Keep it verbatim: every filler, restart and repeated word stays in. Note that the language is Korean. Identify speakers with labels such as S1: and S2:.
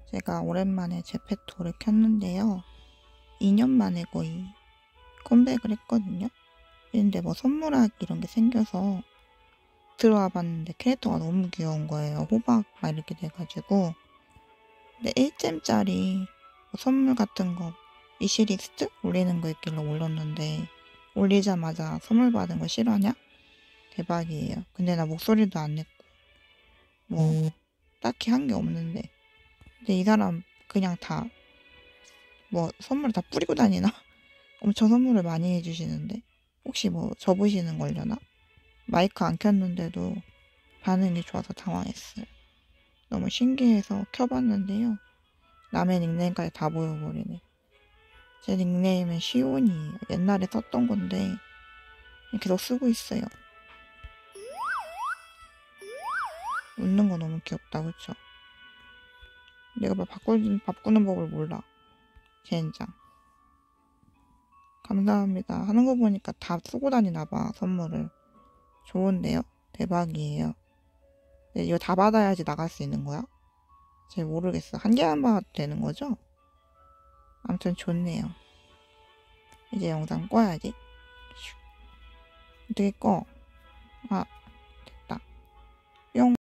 S1: 제가 오랜만에 제페토를 켰는데요. 이 년 만에 거의 컴백을 했거든요. 근데 뭐 선물하기 이런 게 생겨서 들어와 봤는데 캐릭터가 너무 귀여운 거예요. 호박 막 이렇게 돼가지고. 근데 일 잼짜리 뭐 선물 같은 거 위시리스트 올리는 거 있길래 올렸는데 올리자마자 선물 받은 거 싫어하냐? 대박이에요. 근데 나 목소리도 안 냈고 뭐 딱히 한 게 없는데 근데 이 사람 그냥 다 뭐 선물 다 뿌리고 다니나? 엄청 선물을 많이 해주시는데 혹시 뭐 접으시는 걸려나? 마이크 안 켰는데도 반응이 좋아서 당황했어요. 너무 신기해서 켜봤는데요. 남의 닉네임까지 다 보여버리네. 제 닉네임은 시온이에요. 옛날에 썼던 건데 계속 쓰고 있어요. 웃는 거 너무 귀엽다, 그쵸? 내가 막 바꾸는, 바꾸는 법을 몰라. 젠장. 감사합니다. 하는 거 보니까 다 쓰고 다니나봐, 선물을. 좋은데요? 대박이에요. 근데 이거 다 받아야지 나갈 수 있는 거야? 잘 모르겠어. 한 개만 받아도 되는 거죠? 아무튼 좋네요. 이제 영상 꺼야지. 어떻게 꺼? 아, 됐다. 뿅.